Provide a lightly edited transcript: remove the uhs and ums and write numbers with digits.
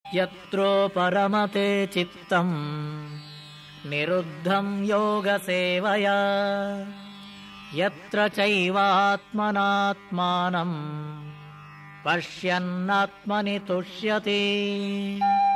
यत्रो परमते चित्तम् निरुद्धं योगसेवया यत्र चैवात्मनात्मानं पश्यन्नात्मनि तुष्यति।